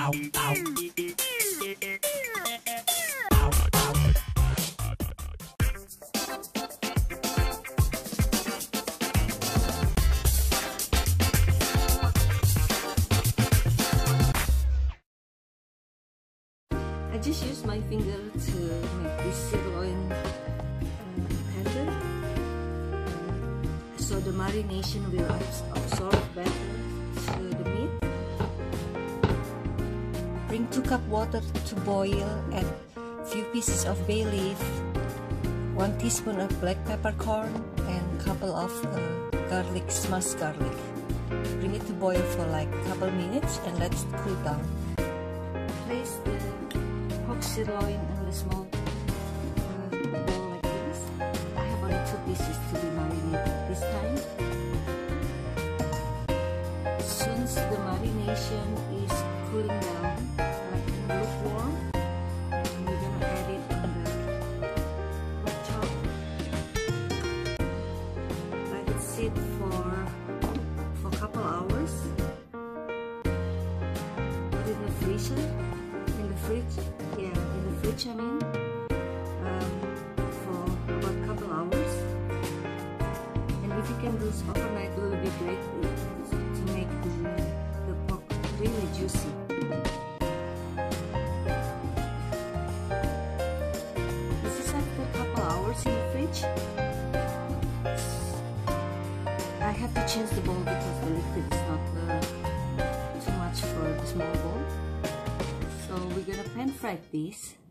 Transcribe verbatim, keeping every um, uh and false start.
I just use my finger to make this sirloin uh, tender, uh, so the marination will absorb better to the meat. Bring two cup water to boil, add few pieces of bay leaf, one teaspoon of black peppercorn, and couple of uh, garlic, smashed garlic. Bring it to boil for like a couple minutes and let it cool down. Place the pork sirloin in the small uh, bowl like this. I have only two pieces to be marinated this time. Since the marination is cooling down, like lukewarm, we're gonna add it in the pork chop. Let it sit for for a couple hours. Put it in the freezer. In the fridge, yeah, in the fridge I mean, um, for about a couple hours. And if you can do this overnight, it will be great to make the, the pork really juicy. This is after a couple hours in the fridge. I have to change the bowl because the liquid is not uh, too much for the small bowl. So we're gonna pan fry this.